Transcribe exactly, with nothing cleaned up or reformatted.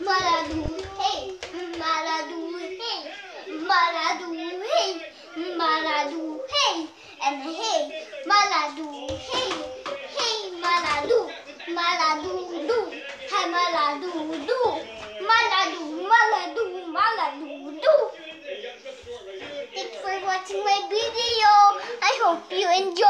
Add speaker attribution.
Speaker 1: Maladu, hey, Maladu, hey, Maladu, hey, Maladu, hey, and hey, Maladu, hey, hey, Maladu, Maladu, do, hey, Maladu, do, Maladu, Maladu, Maladu, do. Thanks for watching my video. I hope you enjoy.